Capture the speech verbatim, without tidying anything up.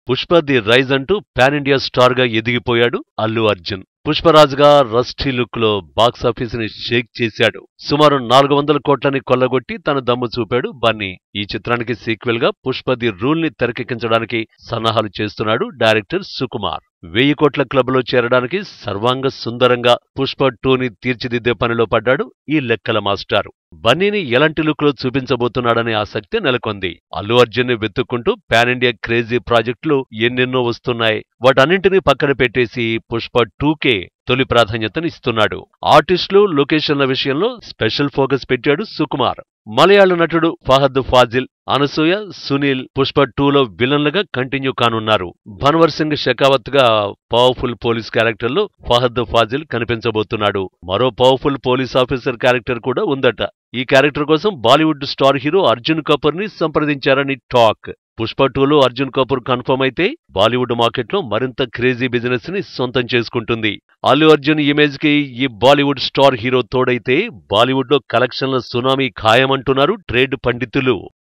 Pushpa The Rise అంటూ pan India star గా ఎదిగిపోయాడు అల్లు అర్జున్. పుష్పరాజుగా రస్టీ లుక్ లో బాక్సాఫీస్ ని షేక్ చేశాడు. సుమారు నాలుగు వందల కోట్లని కొల్లగొట్టి తన దమ్ము చూపాడు బన్నీ. ఈ చిత్రానికి సీక్వెల్ గా పుష్ప ది రూల్ ని తెరకెక్కించడానికి సన్నాహాలు చేస్తున్నాడు డైరెక్టర్ సుకుమార్. వెయ్యి కోట్ల క్లబ్ లో చేరడానికి సర్వాంగ సుందరంగా పుష్ప టూని తీర్చిదిద్దే పనిలో పడ్డాడు ఈ లెక్కల మాస్టారు. బన్నీని ఎలాంటి లుక్ లో చూపించబోతున్నాడనే ఆసక్తి నెలకొంది. అల్లు అర్జున్ ని వెతుక్కుంటూ పాన్ ఇండియా క్రేజీ ప్రాజెక్టులు ఎన్నెన్నో వస్తున్నాయి. వాటన్నింటినీ పక్కన పెట్టేసి పుష్ప టూకే తొలి ప్రాధాన్యతనిస్తున్నాడు. ఆర్టిస్టులు, లొకేషన్ల విషయంలో స్పెషల్ ఫోకస్ పెట్టాడు సుకుమార్. మలయాళ నటుడు ఫహద్ ఫాజిల్, అనసూయ, సునీల్ పుష్ప టూలో విలన్లుగా కంటిన్యూ కానున్నారు. భన్వర్ సింగ్ షెకావత్ గా పవర్ఫుల్ పోలీస్ క్యారెక్టర్ లో ఫహద్ ఫాజిల్ కనిపించబోతున్నాడు. మరో పవర్ఫుల్ పోలీస్ ఆఫీసర్ క్యారెక్టర్ కూడా ఉందట. ఈ క్యారెక్టర్ కోసం Bollywood star hero Arjun Kapoor ని సంప్రదించారని టాక్. పుష్ప టూలో అర్జున్ కపూర్ కన్ఫర్మ్ అయితే బాలీవుడ్ మార్కెట్లో మరింత క్రేజీ బిజినెస్ ని సొంతం చేసుకుంటుంది. అల్లు అర్జున్ ఇమేజ్ కి ఈ బాలీవుడ్ స్టార్ హీరో తోడైతే బాలీవుడ్ లో కలెక్షన్ల సునామీ ఖాయమంటున్నారు ట్రేడ్ పండితులు.